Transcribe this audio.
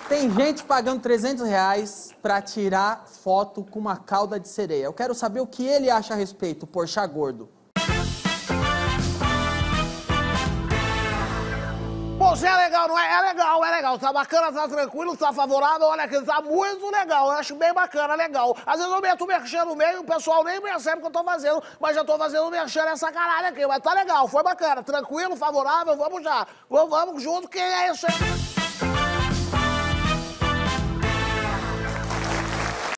Tem gente pagando R$300 pra tirar foto com uma cauda de sereia. Eu quero saber o que ele acha a respeito, Porchat gordo. Você é legal, não é? É legal, é legal. Tá bacana, tá tranquilo, tá favorável. Olha aqui, tá muito legal. Eu acho bem bacana, legal. Às vezes eu meto o merchan no meio, o pessoal nem percebe o que eu tô fazendo, mas já tô fazendo o merchan nessa caralho aqui. Mas tá legal, foi bacana, tranquilo, favorável, vamos já. Vamos junto, quem é esse?